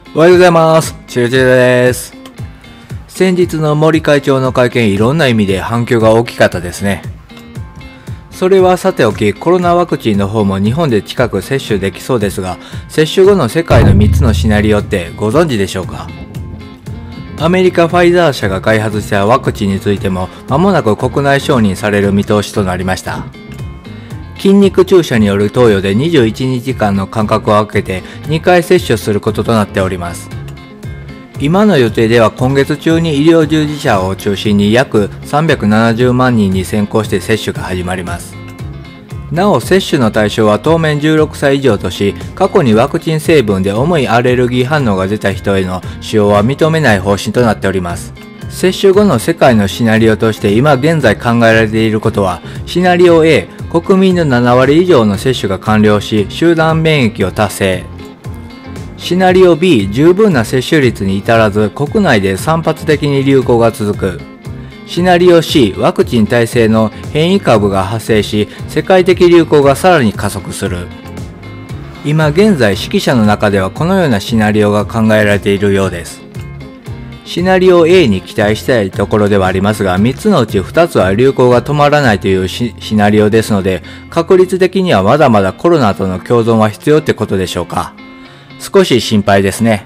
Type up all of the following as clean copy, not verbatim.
おはようございます。チルチルです。先日の森会長の会見、いろんな意味で反響が大きかったですね。それはさておき、コロナワクチンの方も日本で近く接種できそうですが、接種後の世界の3つのシナリオってご存知でしょうか？アメリカファイザー社が開発したワクチンについても間もなく国内承認される見通しとなりました。筋肉注射による投与で21日間の間隔を空けて2回接種することとなっております。今の予定では今月中に医療従事者を中心に約370万人に先行して接種が始まります。なお接種の対象は当面16歳以上とし、過去にワクチン成分で重いアレルギー反応が出た人への使用は認めない方針となっております。接種後の世界のシナリオとして今現在考えられていることは、シナリオ A、国民の7割以上の接種が完了し、集団免疫を達成。シナリオ B、十分な接種率に至らず、国内で散発的に流行が続く。シナリオ C、ワクチン耐性の変異株が発生し、世界的流行がさらに加速する。今現在、識者の中ではこのようなシナリオが考えられているようです。シナリオ A に期待したいところではありますが、3つのうち2つは流行が止まらないというシナリオですので、確率的にはまだまだコロナとの共存は必要ってことでしょうか。少し心配ですね。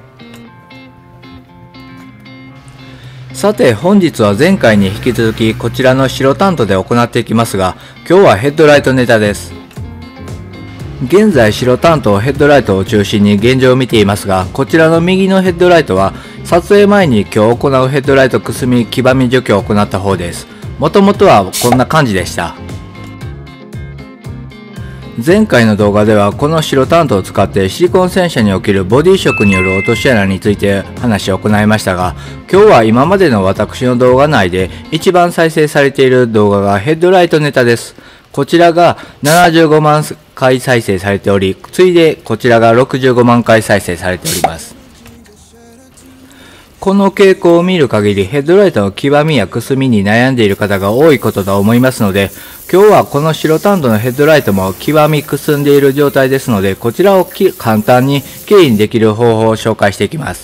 さて本日は前回に引き続きこちらの白担当で行っていきますが、今日はヘッドライトネタです。現在白担当ヘッドライトを中心に現状を見ていますが、こちらの右のヘッドライトは撮影前に今日行うヘッドライトくすみ黄ばみ除去を行った方です。もともとはこんな感じでした。前回の動画ではこの白担当を使ってシリコン洗車におけるボディ色による落とし穴について話を行いましたが、今日は今までの私の動画内で一番再生されている動画がヘッドライトネタです。こちらが75万回再生されており、次いでこちらが65万回再生されております。この傾向を見る限りヘッドライトの黄ばみやくすみに悩んでいる方が多いことと思いますので、今日はこの白担当のヘッドライトも黄ばみくすんでいる状態ですので、こちらを簡単にきれいにできる方法を紹介していきます。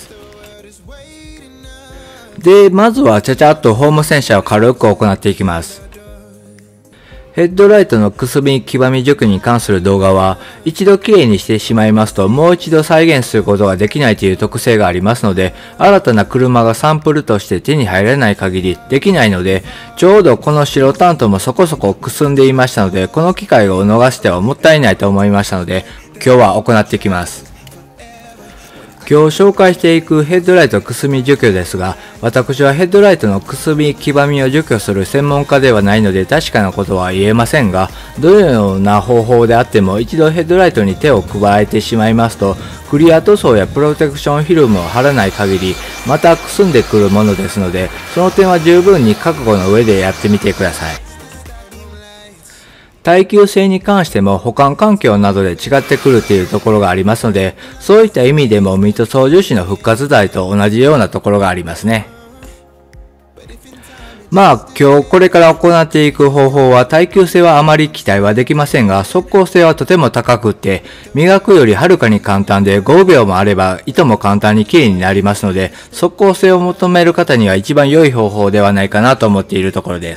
で、まずはちゃちゃっとホーム洗車を軽く行っていきます。ヘッドライトのくすみ黄ばみ除去に関する動画は、一度きれいにしてしまいますともう一度再現することができないという特性がありますので、新たな車がサンプルとして手に入らない限りできないので、ちょうどこの白担当もそこそこくすんでいましたので、この機会を逃してはもったいないと思いましたので、今日は行っていきます。今日紹介していくヘッドライトくすみ除去ですが、私はヘッドライトのくすみ黄ばみを除去する専門家ではないので確かなことは言えませんが、どのような方法であっても一度ヘッドライトに手を加えてしまいますと、クリア塗装やプロテクションフィルムを貼らない限りまたくすんでくるものですので、その点は十分に覚悟の上でやってみてください。耐久性に関しても保管環境などで違ってくるというところがありますので、そういった意味でもミト操樹脂の復活剤と同じようなところがありますね。今日これから行っていく方法は耐久性はあまり期待はできませんが、速効性はとても高くって磨くよりはるかに簡単で、5秒もあれば糸も簡単にきれいになりますので、速効性を求める方には一番良い方法ではないかなと思っているところです。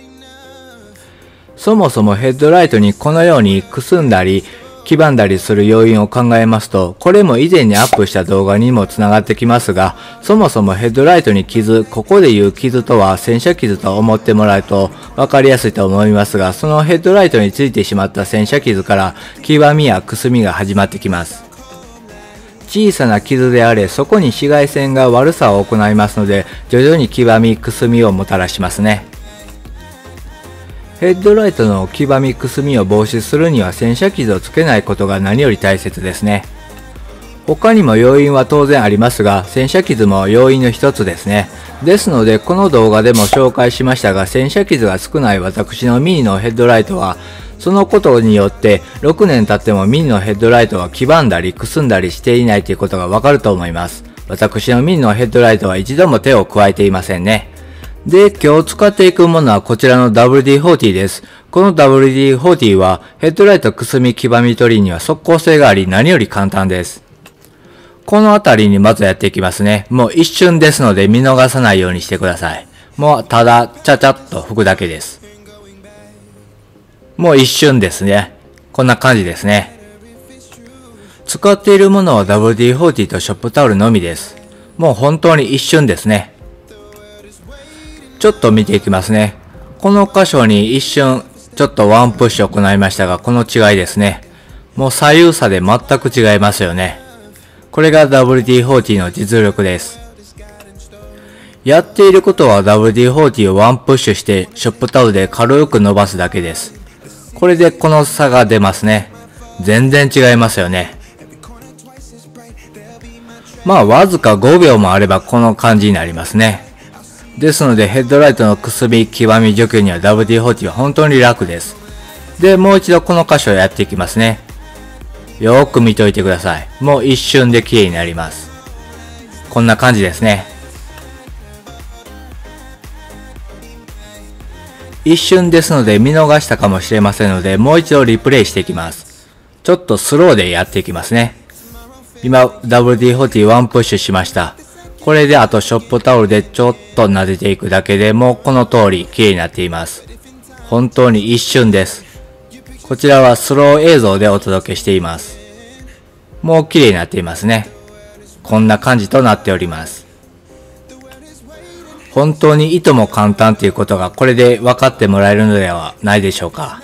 そもそもヘッドライトにこのようにくすんだり黄ばんだりする要因を考えますと、これも以前にアップした動画にもつながってきますが、そもそもヘッドライトに傷、ここでいう傷とは洗車傷と思ってもらうと分かりやすいと思いますが、そのヘッドライトについてしまった洗車傷から黄ばみやくすみが始まってきます。小さな傷であれ、そこに紫外線が悪さを行いますので、徐々に黄ばみくすみをもたらしますね。ヘッドライトの黄ばみくすみを防止するには洗車傷をつけないことが何より大切ですね。他にも要因は当然ありますが、洗車傷も要因の一つですね。ですのでこの動画でも紹介しましたが、洗車傷が少ない私のミニのヘッドライトは、そのことによって6年経ってもミニのヘッドライトは黄ばんだりくすんだりしていないということがわかると思います。私のミニのヘッドライトは一度も手を加えていませんね。で、今日使っていくものはこちらの WD-40 です。この WD-40 はヘッドライトくすみ黄ばみ取りには速効性があり何より簡単です。 このあたりにまずやっていきますね。もう一瞬ですので見逃さないようにしてください。もうただちゃちゃっと拭くだけです。もう一瞬ですね。こんな感じですね。使っているものは WD-40 とショップタオルのみです。もう本当に一瞬ですね。ちょっと見ていきますね。この箇所に一瞬ちょっとワンプッシュ行いましたが、この違いですね。もう左右差で全く違いますよね。これが WD-40 の実力です。やっていることは WD-40 をワンプッシュしてショップタオルで軽く伸ばすだけです。これでこの差が出ますね。全然違いますよね。まあわずか5秒もあればこの感じになりますね。ですのでヘッドライトのくすみ、黄ばみ除去には WD-40 は本当に楽です。で、もう一度この箇所をやっていきますね。よーく見といてください。もう一瞬で綺麗になります。こんな感じですね。一瞬ですので見逃したかもしれませんので、もう一度リプレイしていきます。ちょっとスローでやっていきますね。今、WD-40 ワンプッシュしました。これであとショップタオルでちょっと撫でていくだけでもうこの通り綺麗になっています。本当に一瞬です。こちらはスロー映像でお届けしています。もう綺麗になっていますね。こんな感じとなっております。本当にいとも簡単ということがこれで分かってもらえるのではないでしょうか。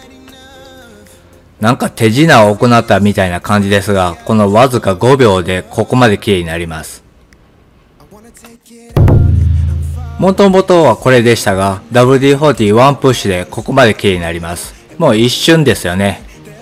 なんか手品を行ったみたいな感じですが、このわずか5秒でここまで綺麗になります。もともとはこれでしたが、WD-40 ワンプッシュでここまで綺麗になります。もう一瞬ですよね。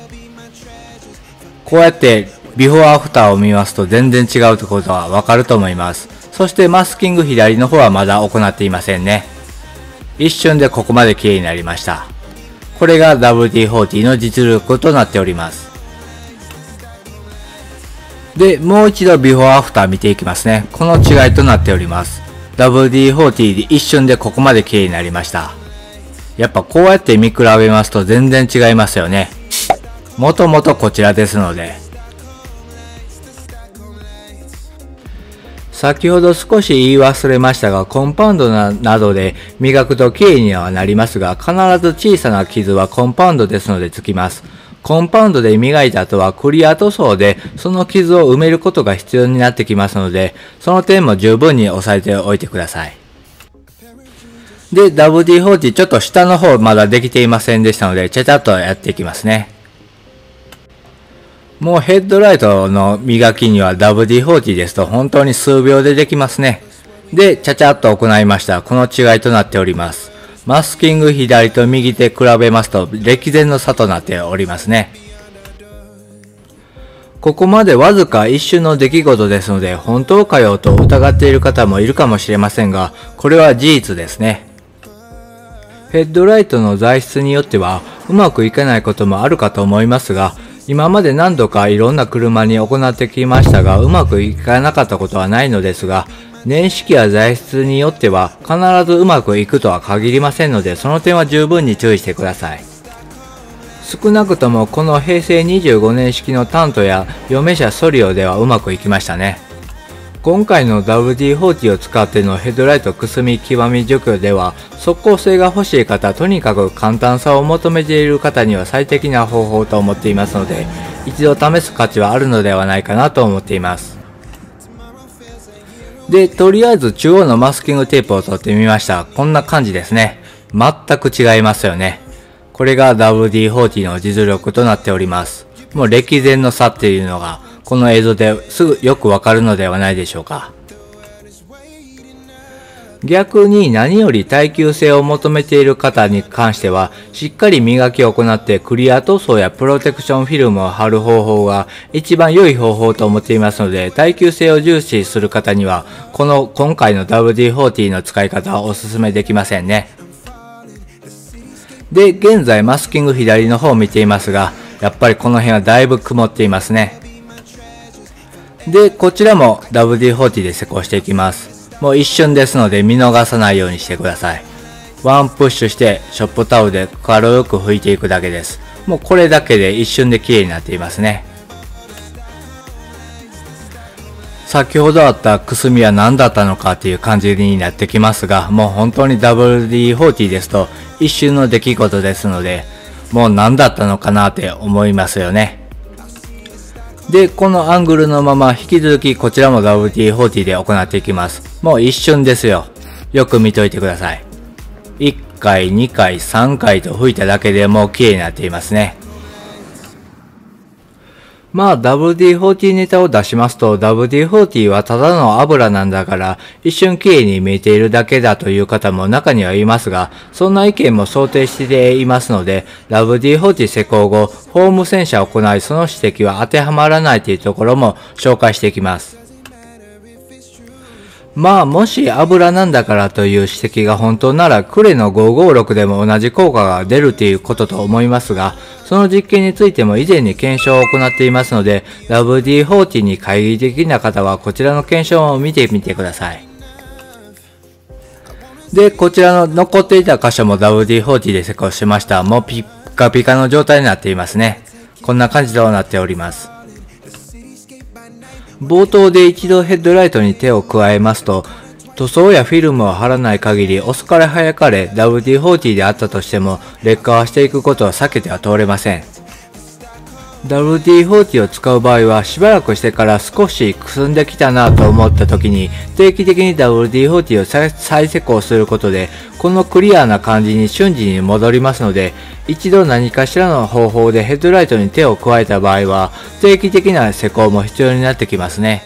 こうやってビフォーアフターを見ますと全然違うということはわかると思います。そしてマスキング左の方はまだ行っていませんね。一瞬でここまで綺麗になりました。これが WD-40 の実力となっております。で、もう一度ビフォーアフター見ていきますね。この違いとなっております。WD-40 で一瞬でここまで綺麗になりました。やっぱこうやって見比べますと全然違いますよね。もともとこちらですので。先ほど少し言い忘れましたが、コンパウンドなどで磨くと綺麗にはなりますが、必ず小さな傷はコンパウンドですのでつきます。コンパウンドで磨いた後はクリア塗装でその傷を埋めることが必要になってきますので、その点も十分に押さえておいてください。で、WD-40 ちょっと下の方まだできていませんでしたので、ちゃちゃっとやっていきますね。もうヘッドライトの磨きには WD-40 ですと本当に数秒でできますね。で、ちゃちゃっと行いました。この違いとなっております。マスキング左と右手比べますと歴然の差となっておりますね。ここまでわずか一瞬の出来事ですので、本当かよと疑っている方もいるかもしれませんが、これは事実ですね。ヘッドライトの材質によってはうまくいかないこともあるかと思いますが、今まで何度かいろんな車に行ってきましたが、うまくいかなかったことはないのですが、年式や材質によっては必ずうまくいくとは限りませんので、その点は十分に注意してください。少なくともこの平成25年式のタントや嫁車ソリオではうまくいきましたね。今回の WD-40 を使ってのヘッドライトくすみ黄ばみ除去では、即効性が欲しい方、とにかく簡単さを求めている方には最適な方法と思っていますので、一度試す価値はあるのではないかなと思っています。で、とりあえず中央のマスキングテープを取ってみました。こんな感じですね。全く違いますよね。これが WD-40 の実力となっております。もう歴然の差っていうのが、この映像ですぐよくわかるのではないでしょうか。逆に何より耐久性を求めている方に関しては、しっかり磨きを行ってクリア塗装やプロテクションフィルムを貼る方法が一番良い方法と思っていますので、耐久性を重視する方には、今回の WD-40 の使い方はお勧めできませんね。で、現在マスキング左の方を見ていますが、やっぱりこの辺はだいぶ曇っていますね。で、こちらも WD-40 で施工していきます。もう一瞬ですので見逃さないようにしてください。ワンプッシュしてショップタオルで軽く拭いていくだけです。もうこれだけで一瞬で綺麗になっていますね。 先ほどあったくすみは何だったのかっていう感じになってきますが、もう本当に WD-40 ですと一瞬の出来事ですので、もう何だったのかなって思いますよね。で、このアングルのまま引き続きこちらも WD-40 で行っていきます。もう一瞬ですよ。よく見といてください。1回、2回、3回と吹いただけでもう綺麗になっていますね。まあ WD-40 ネタを出しますと WD-40 はただの油なんだから一瞬綺麗に見えているだけだという方も中にはいますが、そんな意見も想定していますので WD-40 施工後フォーム洗車を行いその指摘は当てはまらないというところも紹介していきます。まあもし油なんだからという指摘が本当ならクレの556でも同じ効果が出るということと思いますが、その実験についても以前に検証を行っていますので WD-40 に懐疑的な方はこちらの検証を見てみてください。で、こちらの残っていた箇所も WD-40 で施工しました。もうピッカピカの状態になっていますね。こんな感じとなっております。冒頭で一度ヘッドライトに手を加えますと、塗装やフィルムを貼らない限り遅かれ早かれ WD-40 であったとしても劣化はしていくことは避けては通れません。WD-40 を使う場合はしばらくしてから少しくすんできたなと思った時に定期的に WD-40 を再施工することでこのクリアな感じに瞬時に戻りますので、一度何かしらの方法でヘッドライトに手を加えた場合は定期的な施工も必要になってきますね。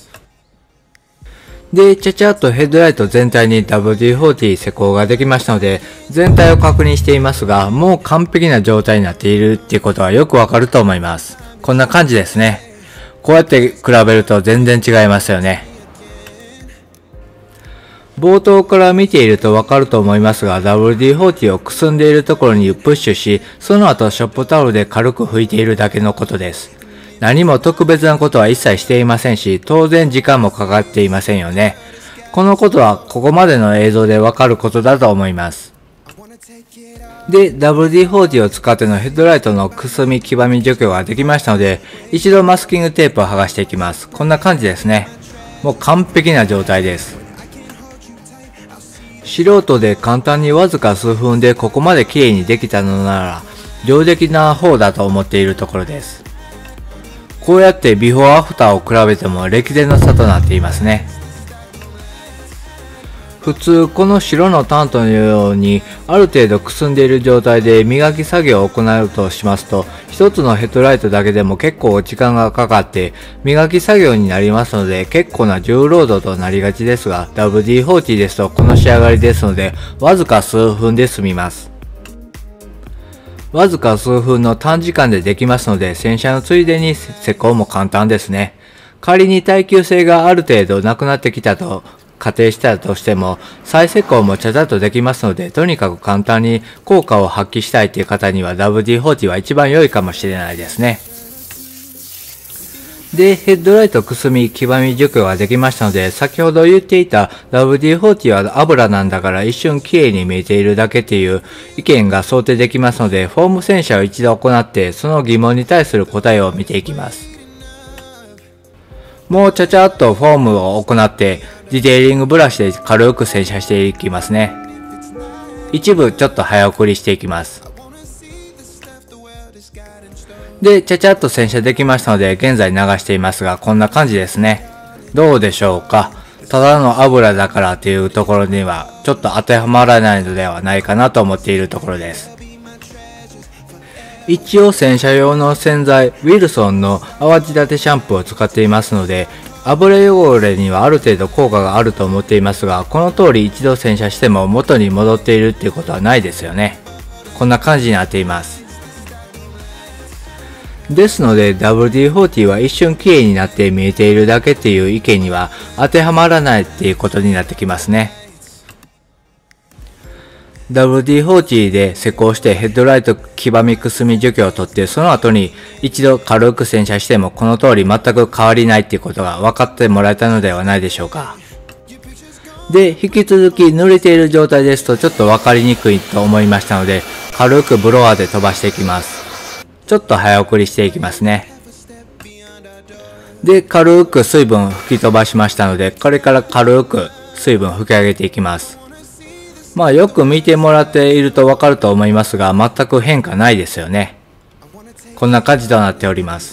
で、ちゃちゃっとヘッドライト全体に WD-40 施工ができましたので、全体を確認していますが、もう完璧な状態になっているっていうことはよくわかると思います。こんな感じですね。こうやって比べると全然違いますよね。冒頭から見ているとわかると思いますが、WD-40 をくすんでいるところにプッシュし、その後ショップタオルで軽く拭いているだけのことです。何も特別なことは一切していませんし、当然時間もかかっていませんよね。このことはここまでの映像でわかることだと思います。で、WD-40 を使ってのヘッドライトのくすみ黄ばみ除去ができましたので、一度マスキングテープを剥がしていきます。こんな感じですね。もう完璧な状態です。素人で簡単にわずか数分でここまで綺麗にできたのなら、上出来な方だと思っているところです。こうやってビフォーアフターを比べても歴然の差となっていますね。普通この白のタントのようにある程度くすんでいる状態で磨き作業を行うとしますと、一つのヘッドライトだけでも結構時間がかかって磨き作業になりますので結構な重労働となりがちですが、 WD-40 ですとこの仕上がりですのでわずか数分で済みます。わずか数分の短時間でできますので、洗車のついでに施工も簡単ですね。仮に耐久性がある程度なくなってきたと仮定したとしても、再施工もちゃちゃっとできますので、とにかく簡単に効果を発揮したいという方には WD-40 は一番良いかもしれないですね。で、ヘッドライトくすみ黄ばみ除去ができましたので、先ほど言っていた WD-40 は油なんだから一瞬綺麗に見えているだけっていう意見が想定できますので、フォーム洗車を一度行ってその疑問に対する答えを見ていきます。もうちゃちゃっとフォームを行ってディテーリングブラシで軽く洗車していきますね。一部ちょっと早送りしていきます。で、ちゃちゃっと洗車できましたので、現在流していますが、こんな感じですね。どうでしょうか。ただの油だからっていうところには、ちょっと当てはまらないのではないかなと思っているところです。一応洗車用の洗剤、ウィルソンの泡仕立てシャンプーを使っていますので、油汚れにはある程度効果があると思っていますが、この通り一度洗車しても元に戻っているっていうことはないですよね。こんな感じになっています。ですので WD-40 は一瞬綺麗になって見えているだけっていう意見には当てはまらないっていうことになってきますね。WD-40 で施工してヘッドライト黄ばみくすみ除去を取ってその後に一度軽く洗車してもこの通り全く変わりないっていうことが分かってもらえたのではないでしょうか。で、引き続き濡れている状態ですとちょっと分かりにくいと思いましたので軽くブロワーで飛ばしていきます。ちょっと早送りしていきますね。 で、軽く水分吹き飛ばしましたので、これから軽く水分吹き上げていきます。まあよく見てもらっているとわかると思いますが、全く変化ないですよね。こんな感じとなっております。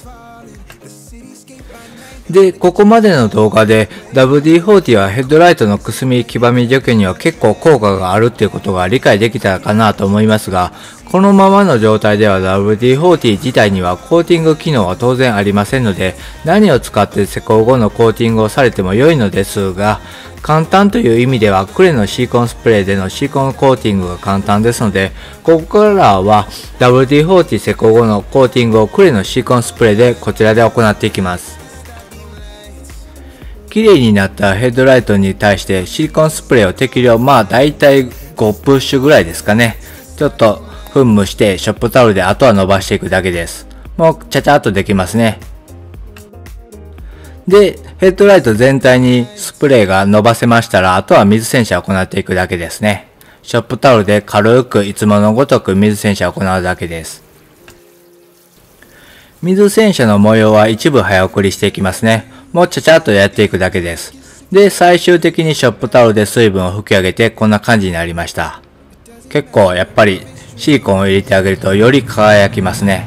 で、ここまでの動画で WD-40 はヘッドライトのくすみ黄ばみ除去には結構効果があるっていうことが理解できたかなと思いますが、このままの状態では WD-40 自体にはコーティング機能は当然ありませんので、何を使って施工後のコーティングをされても良いのですが、簡単という意味ではクレのシリコンスプレーでのシリコンコーティングが簡単ですので、ここからは WD-40 施工後のコーティングをクレのシリコンスプレーでこちらで行っていきます。綺麗になったヘッドライトに対してシリコンスプレーを適量、だいたい5プッシュぐらいですかね。ちょっと噴霧してショップタオルであとは伸ばしていくだけです。もうちゃちゃっとできますね。で、ヘッドライト全体にスプレーが伸ばせましたら、あとは水洗車を行っていくだけですね。ショップタオルで軽くいつものごとく水洗車を行うだけです。水洗車の模様は一部早送りしていきますね。もうちゃちゃっとやっていくだけです。で、最終的にショップタオルで水分を吹き上げてこんな感じになりました。結構やっぱりシリコンを入れてあげるとより輝きますね。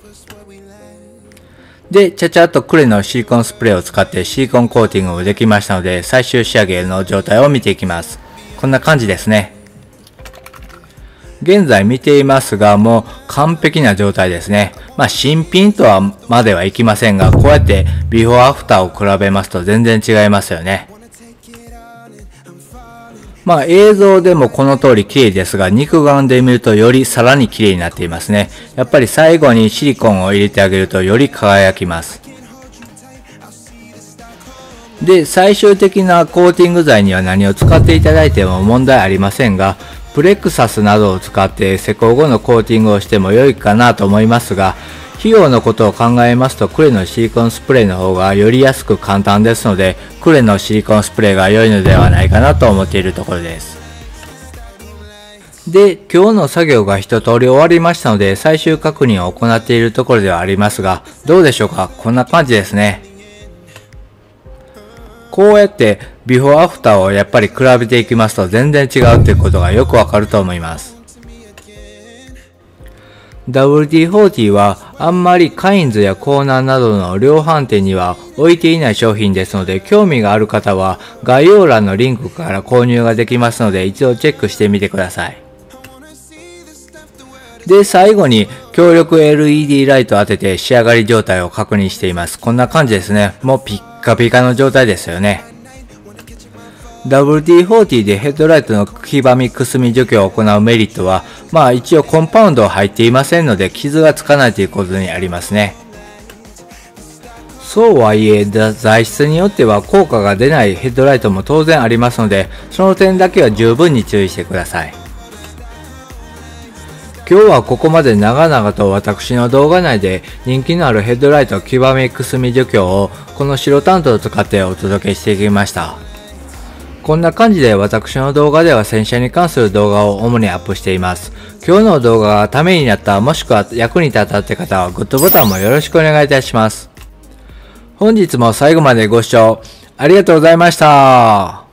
で、ちゃちゃっとクレのシリコンスプレーを使ってシリコンコーティングもできましたので、最終仕上げの状態を見ていきます。こんな感じですね。現在見ていますが、もう完璧な状態ですね。新品とはまではいきませんが、こうやってビフォーアフターを比べますと全然違いますよね。映像でもこの通り綺麗ですが、肉眼で見るとよりさらに綺麗になっていますね。やっぱり最後にシリコンを入れてあげるとより輝きます。で、最終的なコーティング剤には何を使っていただいても問題ありませんが、プレクサスなどを使って施工後のコーティングをしても良いかなと思いますが、費用のことを考えますとクレのシリコンスプレーの方がより安く簡単ですので、クレのシリコンスプレーが良いのではないかなと思っているところです。で、今日の作業が一通り終わりましたので、最終確認を行っているところではありますが、どうでしょうか？こんな感じですね。こうやってビフォーアフターをやっぱり比べていきますと全然違うということがよくわかると思います。WD-40 はあんまりカインズやコーナーなどの量販店には置いていない商品ですので、興味がある方は概要欄のリンクから購入ができますので、一度チェックしてみてください。で、最後に強力 LED ライトを当てて仕上がり状態を確認しています。こんな感じですね。もうピッカピカの状態ですよね。WD-40 でヘッドライトの黄ばみくすみ除去を行うメリットは、一応コンパウンドは入っていませんので傷がつかないということにありますね。そうはいえ、材質によっては効果が出ないヘッドライトも当然ありますので、その点だけは十分に注意してください。今日はここまで長々と私の動画内で人気のあるヘッドライト黄ばみくすみ除去をこの白タントを使ってお届けしていきました。こんな感じで私の動画では洗車に関する動画を主にアップしています。今日の動画がためになったもしくは役に立ったって方はグッドボタンもよろしくお願いいたします。本日も最後までご視聴ありがとうございました。